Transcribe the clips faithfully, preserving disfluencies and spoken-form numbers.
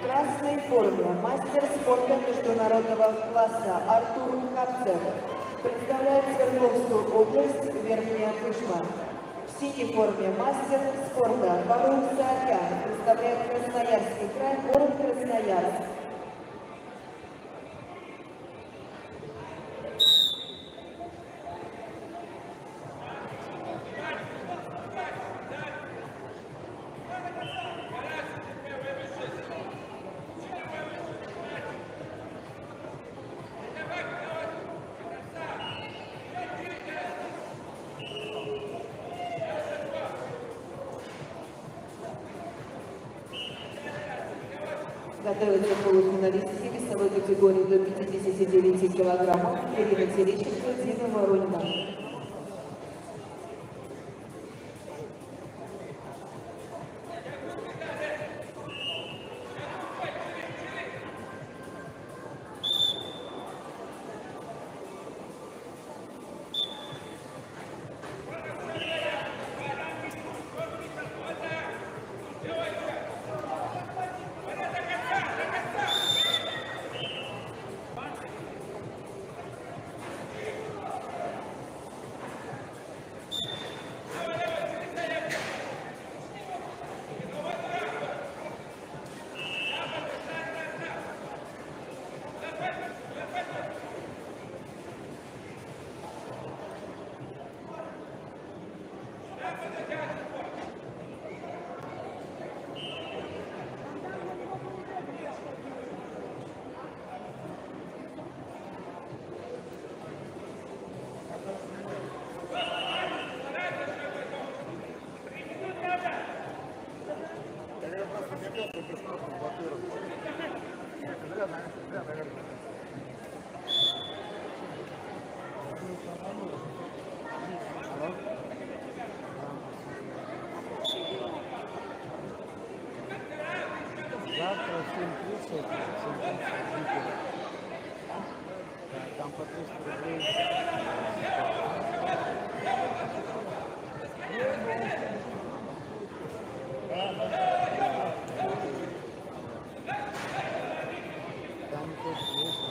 В красной форме мастер спорта международного класса Артур Хапцев представляет Свердловскую область, Верхняя Пышма. В синей форме мастер спорта Фарук Саакян представляет Красноярский край, город Красноярск. Готовятся полуфиналистки весовой категории до пятидесяти девяти килограммов Ирина Терещенко, Дина Воронина. Завтра в семь тридцать, там по триста рублей. Там тоже есть.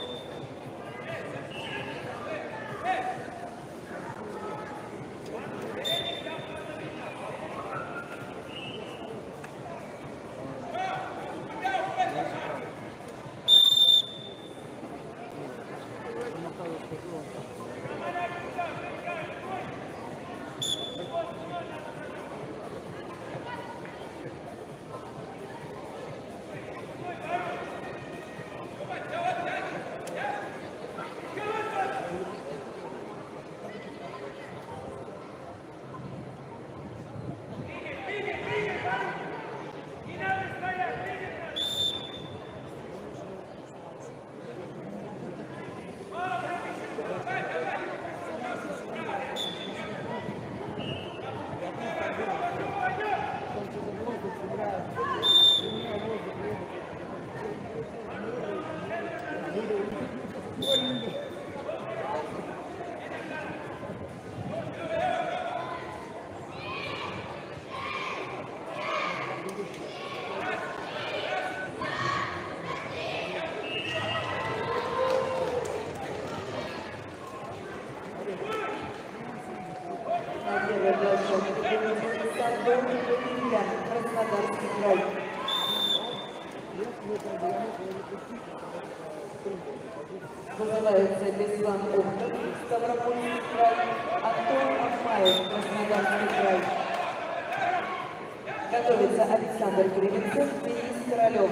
Краснодарский край. Вызывается Беслан Ухтов, Ставропольский край, Антон Ахмаев, Краснодарский край. Готовится Александр Кривенцев, Денис Королев.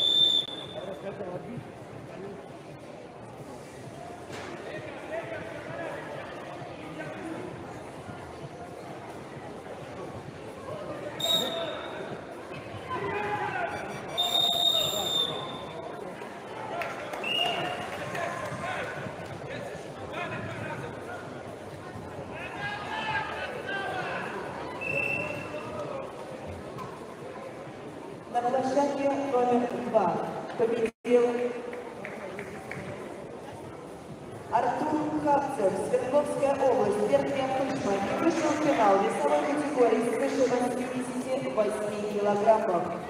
На площадке номер два победил Артур Хапцев, Свердловская область, Верхняя Пышма, и вышел в финал весовой категории свыше восьмидесяти восьми килограммов.